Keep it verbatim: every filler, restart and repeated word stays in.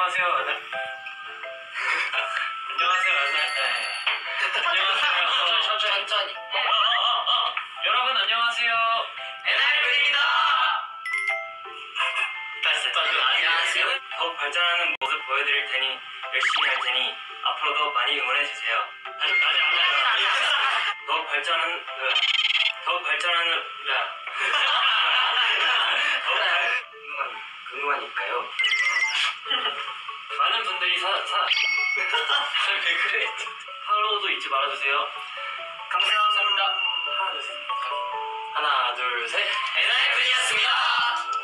안녕하세요. 안녕하세요. 안녕하세요. 천천히. 천천히. 어, 어, 어, 어. 여러분 안녕하세요. 엔하이픈입니다. 다시. 안녕하세요. 더욱 발전하는 모습 보여드릴 테니 열심히 할 테니 앞으로도 많이 응원해 주세요. 아직 아직 안 나요. 더욱 발전하는 더욱 발전하는 더욱 궁금하니까요. 많은 분들이 사 사. 왜 그래? 팔로우도 잊지 말아주세요. 감사합니다. 하나 둘 셋. 하나 둘 셋. 엔하이픈이었습니다.